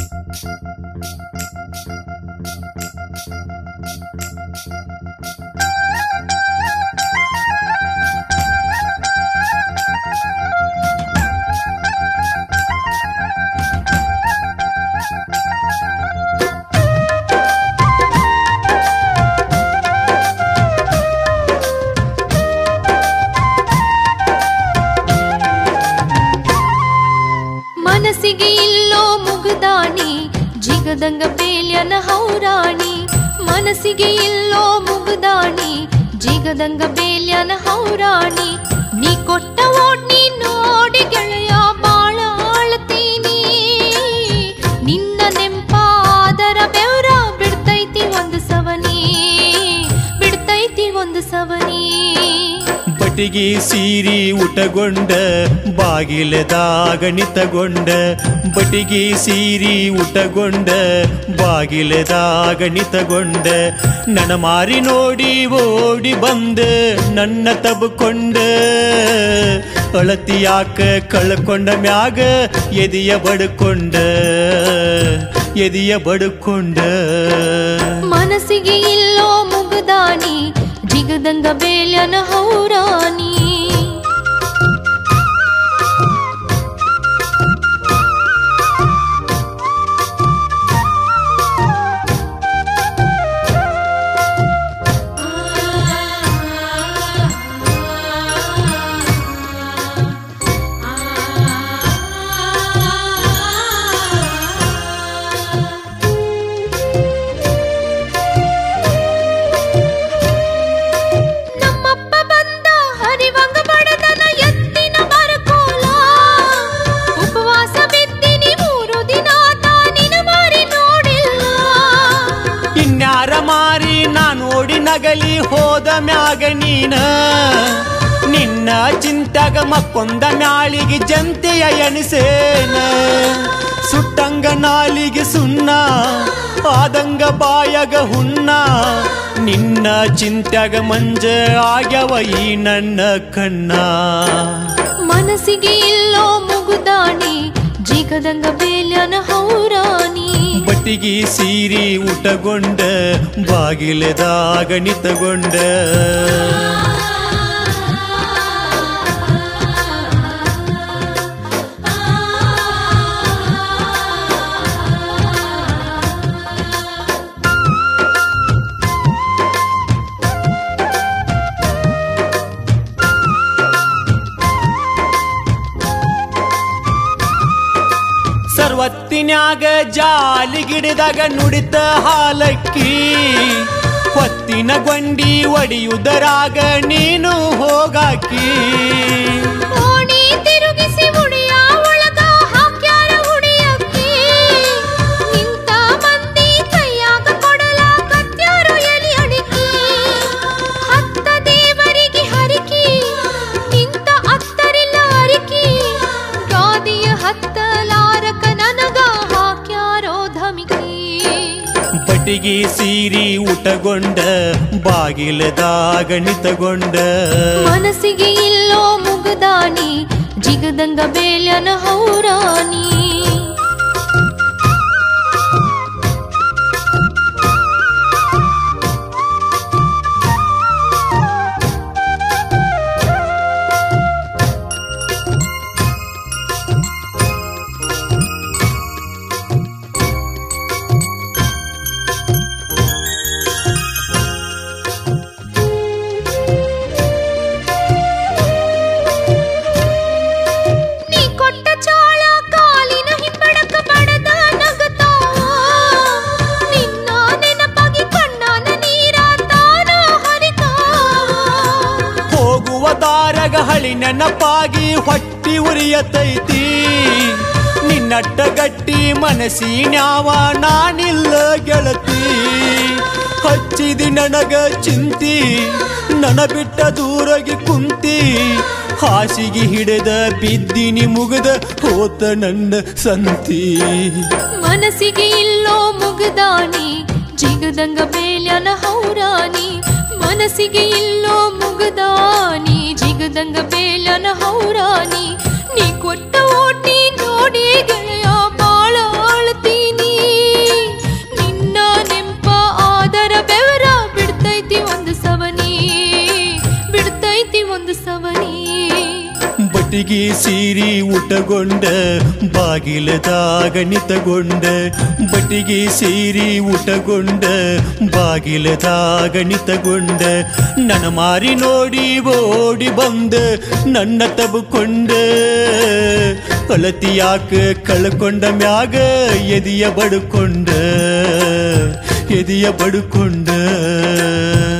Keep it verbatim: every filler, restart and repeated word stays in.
ಮನಸ್ಸಿಗೆ ಇಲ್ಲೋ ಮುಗ್ದಾಣಿ ಜಿಗದಂಗ ಬೇಲ್ಯನ ಹೌರಾಣಿ ಮನಸ್ಸಿಗೆ ಇಲ್ಲೋ ಮುಗ್ದಾಣಿ ಜಿಗದಂಗ ಬೇಲ್ಯನ ಹೌರಾಣಿ ನೀ ಕೊಟ್ಟ ಓಡ್ ನೀ ನೋಡಿ ಗೆಳೆಯ ಬಾಳ ಆಳ್ತೀನಿ ನಿನ್ನ ನೆಂಪಾದರ ಬೆವರ ಬಿಡ್ತೈತಿ ಒಂದು ಸವನಿ ಬಿಡ್ತೈತಿ ಒಂದು ಸವನಿ ಬಟಿಗಿ ಸೀರಿ ಉಟಗೊಂಡ ಬಾಗಿಲದಾಗ ನಿತಗೊಂಡ ಬಟಿಗಿ ಸೀರಿ ಉಟಗೊಂಡ ಬಾಗಿಲದಾಗ ನಿತಗೊಂಡ ನನ್ನ ಮಾರಿ ನೋಡಿ ಓಡಿ ಬಂದ ನನ್ನ ತಬ್ಕೊಂಡ ಅಳತಿಯಾಕ ಕಳ್ಕೊಂಡ ಮ್ಯಾಗ ಎದಿಯ ಬಡ್ಕೊಂಡ ಎದಿಯ ಬಡ್ಕೊಂಡ ಮನಸ್ಸಿಗೆ ಇಲ್ಲೋ ಮುಗ್ದಾಣಿ ಜಿಗದಂಗ ಬೇಲ್ಯನ ಹೌರಾಣಿ ನಗಲಿ ಹೋದ ಮ್ಯಾಗ ನೀನ ನಿನ್ನ ಚಿಂತಾಗ ಮಕ್ಕೊಂದ ಮ್ಯಾಳಿಗೆ ಜಂತೆಯ ಎಣಿಸೇನ ಸುಟ್ಟಂಗ ನಾಲಿಗೆ ಸುಣ್ಣ ಆದಂಗ ಬಾಯಗ ಹುಣ್ಣ ನಿನ್ನ ಚಿಂತ್ಯಾಗ ಮಂಜ ಆಗ್ಯವ ಈ ನನ್ನ ಕಣ್ಣ ಮನಸ್ಸಿಗೆ ಇಲ್ಲೋ ಮುಗುದಾಣಿ ಜಿಗದಂಗ ಬೇಲ್ಯನ ಹೌರಾಣಿ ಬಟ್ಟಿಗೆ ಸೀರಿ ಉಟಗೊಂಡ ಬಾಗಿಲದಾಗ ನಿತಗೊಂಡ ಸರ್ವತ್ತಿನ್ಯಾಗ ಜಾಲಿ ಗಿಡದಾಗ ನುಡಿತ ಹಾಲಕ್ಕಿ ಹೊತ್ತಿನ ಗೊಂಡಿ ಒಡಿಯುದರಾಗ ನೀನು ಹೋಗಾಕಿ ಓಣಿ ತಿರುಗಿಸಿ ಉಡಿಯ ಒಳಗ ಹಾಕ್ಯಾರ ಉಡಿಯಕ್ಕಿ ನಿಂತ ಮಂದಿ ಕೈಯಾಗ ಕೊಡಲ ಕತ್ಯಾರು ಎಲಿ ಅಡಿಕಿ ಹತ್ತ ದೇವರಿಗೆ ಹರಿಕಿ ನಿಂತ ಅತ್ತರಿಲ್ಲ ಅರಿಕಿ ಗಾದಿಯ ಹತ್ತಲಾರಕ ನನಗ ಹಾಕ್ಯಾರೋ ಧಮಿಕಿ ಬಟ್ಟಿಗೆ ಸೀರಿ ಉಟಗೊಂಡ ಬಾಗಿಲದಾಗ ನಿತಗೊಂಡ ಮನಸ್ಸಿಗೆ ಇಲ್ಲೋ ಮುಗ್ದಾಣಿ ಜಿಗದಂಗ ಬೇಲ್ಯನ ಹೌರಾಣಿ ಹಳಿ ನೆನಪಾಗಿ ಹೊಟ್ಟಿ ಉರಿಯತೈತಿ ನಿನ್ನಟ್ಟ ಗಟ್ಟಿ ಮನಸ್ಸಿನ್ಯಾವ ನಾನಿಲ್ಲ ಗೆಳತಿ ಹಚ್ಚಿದಿ ನನಗ ಚಿಂತಿ ನನ ಬಿಟ್ಟ ದೂರಗಿ ಕುಂತಿ ಹಾಸಿಗೆ ಹಿಡಿದ ಬಿದ್ದಿನಿ ಮುಗದ ಹೋತ ನನ್ನ ಸಂತಿ ಮನಸ್ಸಿಗೆ ಇಲ್ಲೋ ಮುಗ್ದಾಣಿ ಜಿಗದಂಗ ಬೇಲ್ಯನ ಹೌರಾಣಿ ಮನಸ್ಸಿಗೆ ಇಲ್ಲೋ ಮುಗ್ದಾಣಿ ಜಿಗದಂಗ ಬೇಲ್ಯನ ಹೌರಾಣಿ ನೀ ಕೊಟ್ಟ ಓಟಿ ನೋಡಿ ಗೆಳೆಯ ಬಾಳ ಆಳ್ತೀನಿ ನೀ ಬಟಿಗಿ ಸೀರಿ ಊಟಗೊಂಡ ಬಾಗಿಲದಾಗ ನಿತಗೊಂಡ ಬಟಿಗಿ ಸೀರಿ ಊಟಗೊಂಡ ಬಾಗಿಲದಾಗ ನಿತಗೊಂಡ ನನ್ನ ಮಾರಿ ನೋಡಿ ಓಡಿ ಬಂದ ನನ್ನ ತಬಕೊಂಡ ಅಳತಿಯಾಕ ಕಳ್ಕೊಂಡ ಮ್ಯಾಗ ಎದಿಯ ಬಡ್ಕೊಂಡ ಎದಿಯ ಬಡ್ಕೊಂಡ